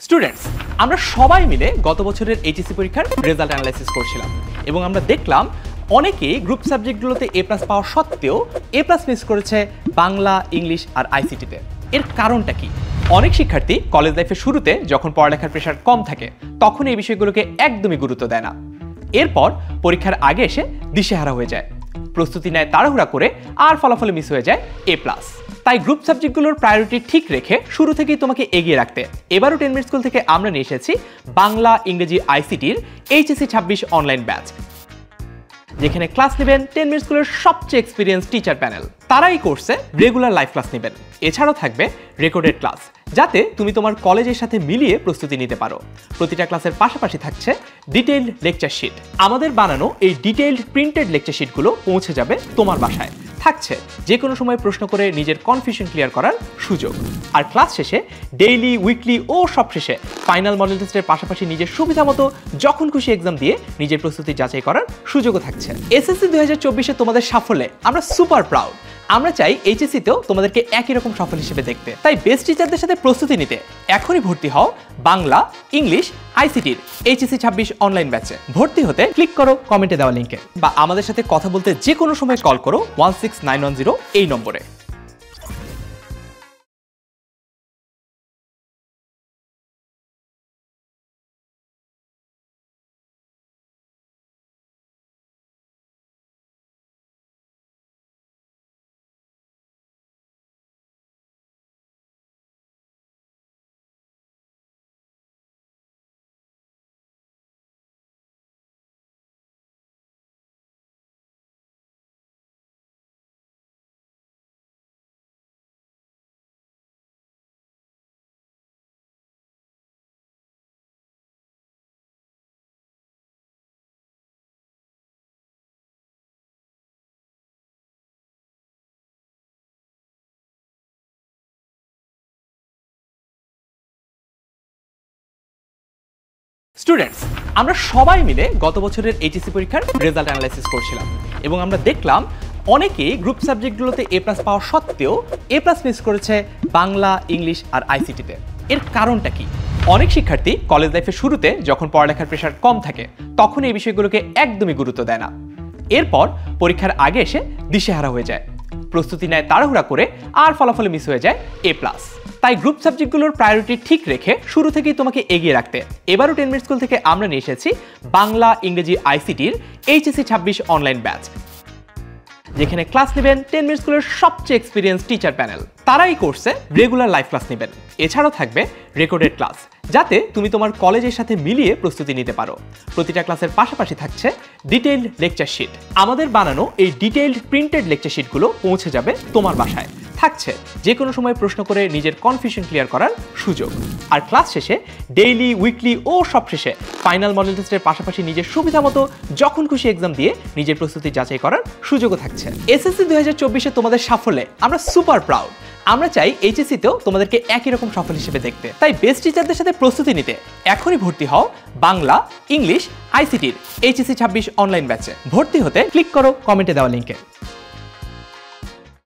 Students, আমরা সবাই মিলে গত বছরের এইচএসসি পরীক্ষার রেজাল্ট অ্যানালাইসিস করছিলাম এবং আমরা দেখলাম অনেকেই গ্রুপ সাবজেক্টগুলোতে এ প্লাস পাওয়া সত্ত্বেও এ প্লাস মিস করেছে বাংলা, ইংলিশ আর আইসিটিতে। এর কারণটা কি? অনেক শিক্ষার্থী কলেজ লাইফের শুরুতে যখন পড়ালেখার প্রেশার কম থাকে তখন এই বিষয়গুলোকে একদমই গুরুত্ব দেয় না। এরপর পরীক্ষার আগে এসে দিশেহারা হয়ে যায়, প্রস্তুতি নেয় তাড়াহুড়া করে আর ফলাফলে মিস হয়ে যায় এ প্লাস। তাই গ্রুপ সাবজেক্টগুলোর প্রায়োরিটি ঠিক রেখে শুরু থেকেই তোমাকে এগিয়ে রাখতে এবারও 10 মিনিট স্কুল থেকে আমরা নিয়ে এসেছি বাংলা, ইংরেজি, আইসিটির এইচএসসি 26 অনলাইন ব্যাচ, যেখানে ক্লাস নেবেন 10 মিনিট স্কুলের সবচেয়ে এক্সপিরিয়েন্স টিচার প্যানেল। তারা এই কোর্সে রেগুলার লাইভ ক্লাস নেবেন, এছাড়াও থাকবে রেকর্ডেড ক্লাস, যাতে তুমি তোমার কলেজের সাথে মিলিয়ে প্রস্তুতি নিতে পারো। প্রতিটা ক্লাসের পাশাপাশি থাকছে ডিটেইলড লেকচার শিট। আমাদের বানানো এই ডিটেইলড প্রিন্টেড লেকচার শিটগুলো পৌঁছে যাবে তোমার বাসায়। থাকছে যে কোনো সময় প্রশ্ন করে নিজের কনফিউশন ক্লিয়ার করার সুযোগ। আর ক্লাস শেষে ডেইলি, উইকলি ও সব শেষে ফাইনাল মডেল টেস্টের পাশাপাশি নিজের সুবিধা মতো যখন খুশি এক্সাম দিয়ে নিজের প্রস্তুতি যাচাই করার সুযোগও থাকছে। এসএসসি 2024-এ তোমাদের সাফল্যে আমরা সুপার প্রাউড। আমরা চাই এইচএসসিতেও তোমাদেরকে একই রকম সফল হিসেবে দেখতে। তাই বেস্ট টিচারদের সাথে প্রস্তুতি নিতে এখনই ভর্তি হও বাংলা, ইংলিশ, আইসিটির এইচএসসি 26 অনলাইন ব্যাচে। ভর্তি হতে ক্লিক করো কমেন্টে দেওয়া লিঙ্কে, বা আমাদের সাথে কথা বলতে যে কোনো সময় কল করো 16910 এই নম্বরে। স্টুডেন্টস, আমরা সবাই মিলে গত বছরের এইচএসসি পরীক্ষার রেজাল্ট অ্যানালাইসিস করছিলাম এবং আমরা দেখলাম অনেকেই গ্রুপ সাবজেক্টগুলোতে এ প্লাস পাওয়া সত্ত্বেও এ প্লাস মিস করেছে বাংলা, ইংলিশ আর আইসিটিতে। এর কারণটা কি? অনেক শিক্ষার্থী কলেজ লাইফের শুরুতে যখন পড়ালেখার প্রেশার কম থাকে তখন এই বিষয়গুলোকে একদমই গুরুত্ব দেয় না। এরপর পরীক্ষার আগে এসে দিশেহারা হয়ে যায়, প্রস্তুতি নেয় তাড়াহুড়া করে আর ফলাফলে মিস হয়ে যায় এ প্লাস। তাই গ্রুপ সাবজেক্টগুলোর প্রায়োরিটি ঠিক রেখে শুরু থেকেই তোমাকে এগিয়ে রাখতে এবারও 10 মিনিট স্কুল থেকে আমরা নিয়ে এসেছি বাংলা, ইংরেজি, আইসিটির এইচএসসি 26 অনলাইন ব্যাচ, যেখানে ক্লাস নেবেন 10 মিনিট স্কুলের সবচেয়ে এক্সপিরিয়েন্স টিচার প্যানেল। তারা এই কোর্সে রেগুলার লাইভ ক্লাস নেবেন, এছাড়াও থাকবে রেকর্ডেড ক্লাস, যাতে তুমি তোমার কলেজের সাথে মিলিয়ে প্রস্তুতি নিতে পারো। প্রতিটা ক্লাসের পাশাপাশি থাকছে ডিটেইলড লেকচার শিট। আমাদের বানানো এই ডিটেইলড প্রিন্টেড লেকচার শিটগুলো পৌঁছে যাবে তোমার বাসায়। থাকছে যে কোনো সময় প্রশ্ন করে নিজের কনফিউশন ক্লিয়ার করার সুযোগ। আর ক্লাস শেষে ডেইলি, উইকলি ও সব শেষে ফাইনাল মডেল টেস্টের পাশাপাশি নিজের সুবিধা মতো যখন খুশি এক্সাম দিয়ে নিজের প্রস্তুতি যাচাই করার সুযোগও থাকছে। এসএসসি 2024-এ তোমাদের সাফল্যে আমরা সুপার প্রাউড। আমরা চাই এইচএসসিতেও তোমাদেরকে একই রকম সফল হিসেবে দেখতে। তাই বেস্ট টিচারদের সাথে প্রস্তুতি নিতে এখনই ভর্তি হও বাংলা, ইংলিশ, আইসিটির এইচএসসি 26 অনলাইন ব্যাচে। ভর্তি হতে ক্লিক করো কমেন্টে দেওয়া লিঙ্কে।